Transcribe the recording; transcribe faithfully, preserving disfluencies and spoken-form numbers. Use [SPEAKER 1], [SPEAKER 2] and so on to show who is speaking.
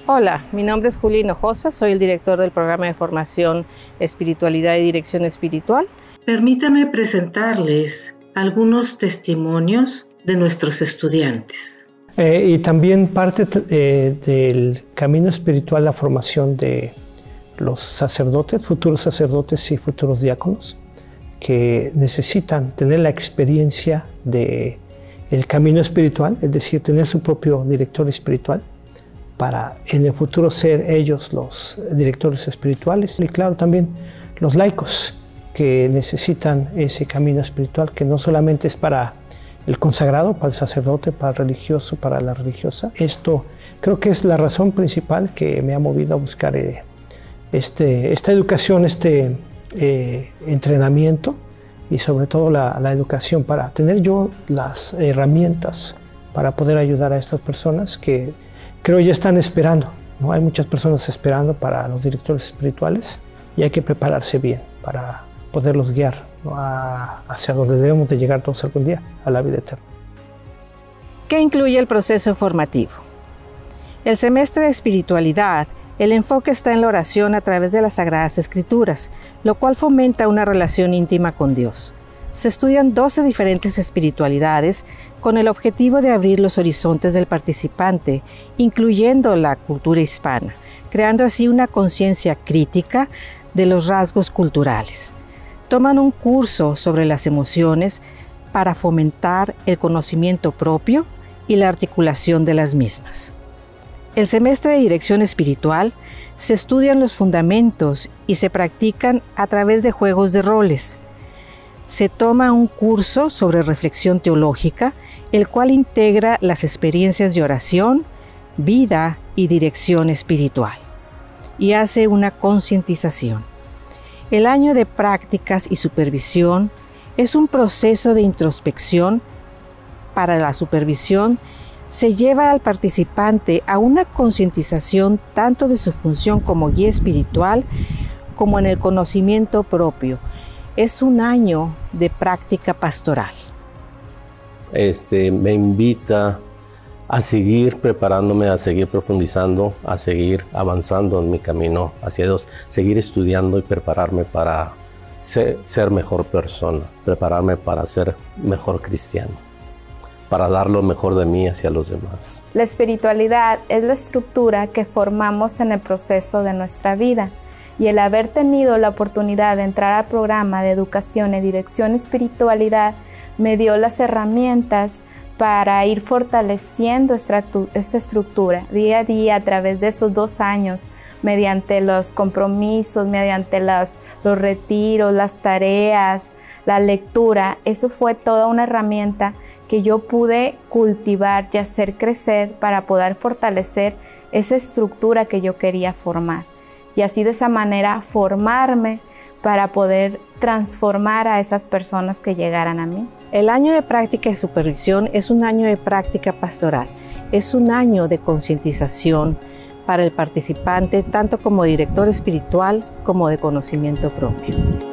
[SPEAKER 1] Hola, mi nombre es Julia Hinojosa, soy el director del programa de formación Espiritualidad y Dirección Espiritual.
[SPEAKER 2] Permítame presentarles algunos testimonios de nuestros estudiantes.
[SPEAKER 3] Eh, y también parte eh, del camino espiritual, la formación de los sacerdotes, futuros sacerdotes y futuros diáconos, que necesitan tener la experiencia del camino espiritual, es decir, tener su propio director espiritual, para en el futuro ser ellos los directores espirituales. Y claro, también los laicos, que necesitan ese camino espiritual, que no solamente es para el consagrado, para el sacerdote, para el religioso, para la religiosa. Esto creo que es la razón principal que me ha movido a buscar eh, este, esta educación, este eh, entrenamiento y sobre todo la, la educación para tener yo las herramientas para poder ayudar a estas personas que creo ya están esperando, ¿no? Hay muchas personas esperando para los directores espirituales y hay que prepararse bien para poderlos guiar, ¿no? a, hacia donde debemos de llegar todos algún día, a la vida eterna.
[SPEAKER 1] ¿Qué incluye el proceso formativo? El semestre de espiritualidad, el enfoque está en la oración a través de las Sagradas Escrituras, lo cual fomenta una relación íntima con Dios. Se estudian doce diferentes espiritualidades con el objetivo de abrir los horizontes del participante, incluyendo la cultura hispana, creando así una conciencia crítica de los rasgos culturales. Toman un curso sobre las emociones para fomentar el conocimiento propio y la articulación de las mismas. El semestre de dirección espiritual se estudian los fundamentos y se practican a través de juegos de roles. Se toma un curso sobre reflexión teológica, el cual integra las experiencias de oración, vida y dirección espiritual, y hace una concientización. El año de prácticas y supervisión es un proceso de introspección. Para la supervisión se lleva al participante a una concientización tanto de su función como guía espiritual como en el conocimiento propio. Es un año de práctica pastoral.
[SPEAKER 4] Este, me invita a seguir preparándome, a seguir profundizando, a seguir avanzando en mi camino hacia Dios, seguir estudiando y prepararme para ser, ser mejor persona, prepararme para ser mejor cristiano, para dar lo mejor de mí hacia los demás.
[SPEAKER 5] La espiritualidad es la estructura que formamos en el proceso de nuestra vida. Y el haber tenido la oportunidad de entrar al programa de educación y dirección espiritualidad me dio las herramientas para ir fortaleciendo esta, esta estructura día a día a través de esos dos años, mediante los compromisos, mediante los, los retiros, las tareas, la lectura. Eso fue toda una herramienta que yo pude cultivar y hacer crecer para poder fortalecer esa estructura que yo quería formar. Y así de esa manera formarme para poder transformar a esas personas que llegaran a mí.
[SPEAKER 1] El año de práctica y supervisión es un año de práctica pastoral. Es un año de concientización para el participante, tanto como director espiritual como de conocimiento propio.